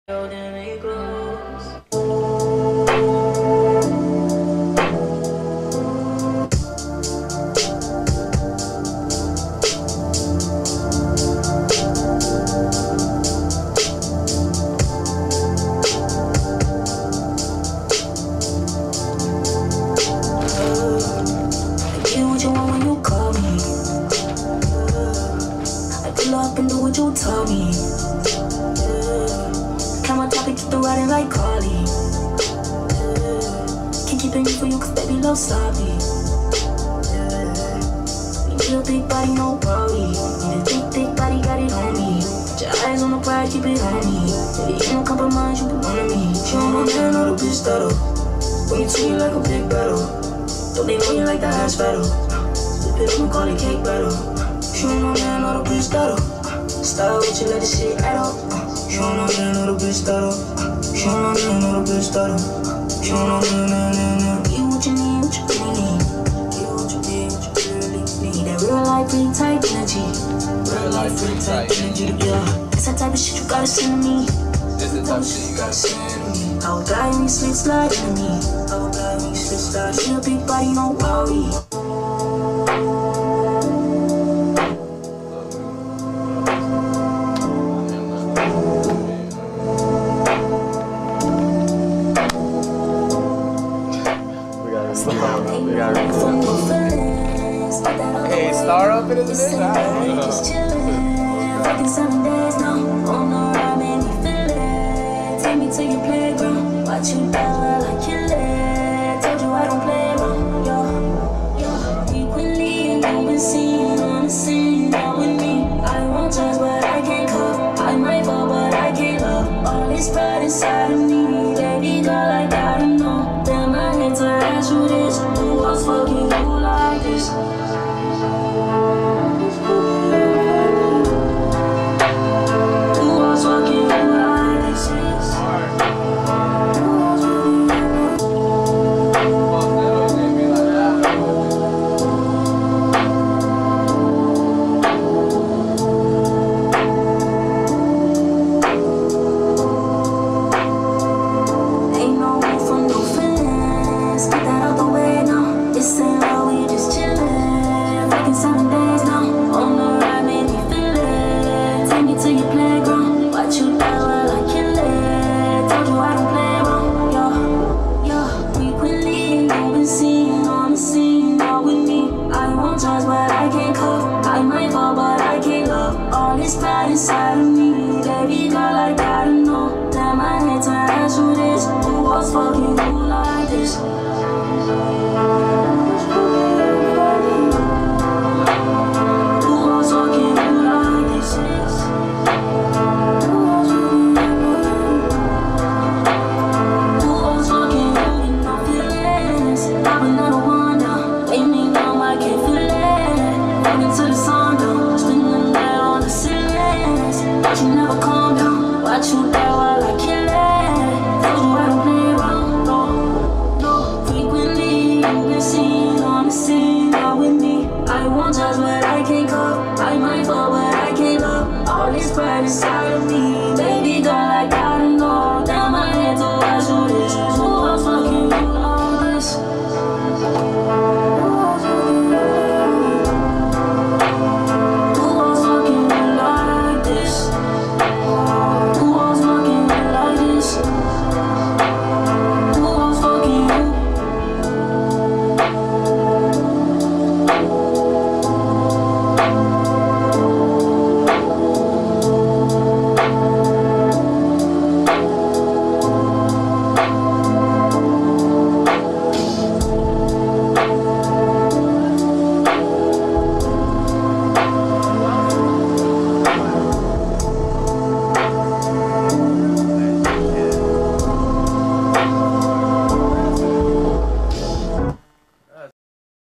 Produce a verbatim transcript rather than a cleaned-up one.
Then it glows. Up and do what you tell me. Yeah. Camera topic, keep the riding like Carly. Yeah. Can't keep it for you, cause baby love sloppy. Yeah. You need a big body, no worry. Need a thick, thick body, got it on me. Put your eyes on the prize, keep it on me. Baby, ain't no compromise, you be one of me. She don't know man, or the bitch that'll when you treat you like a big battle. Don't they know you like the ass battle? Flip it up and call it cake battle. She don't know man, or the bitch that'll start with you, let the shit add up. She don't know man, or the bitch that'll She don't know man, or the bitch that'll She don't know man, man, man, man. Get what you need, what you really need. Get what you need, what you really need. That real life, pretty tight energy. Real life, pretty tight energy to be on. It's that type of shit you gotta send to me. This is the type of shit you gotta send to me. I would die when you slip slide to me. I would die when you slip slide. She a big body, no worry. We got it. Hey, Starrah up in this bitch? I don't know. Fucking seven days now. On the ride, made me feel it. Take me to your playground. Watch you die while I kill it. Told you I don't play around. Yo, yo. Frequently, and you've been seen on the scene. Not with me. I won't judge, but I can't cuff. I might fall, but I can't love. All this pride inside of me. Baby girl, I gotta know. Damn, I hate to ask you this. Who was fucking you like this? Inside of me, baby girl, I gotta know. Damn, I hate to ask you this. Who was fucking you like this?